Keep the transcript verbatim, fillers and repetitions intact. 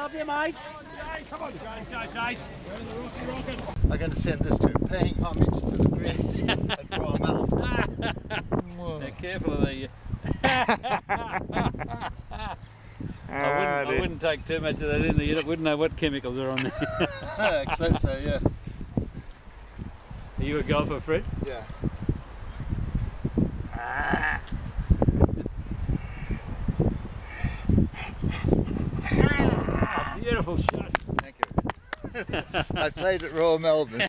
Love you, mate. Come on, guys, guys, guys. I'm going to send this to him, paying homage to the greats at Royal Melbourne. Now, careful of the... I, wouldn't, I wouldn't take too much of that in there. You wouldn't know what chemicals are on there. Close though, yeah. Are you a golfer, Fred? Yeah. Ah. Beautiful shot. Thank you. I played at Royal Melbourne.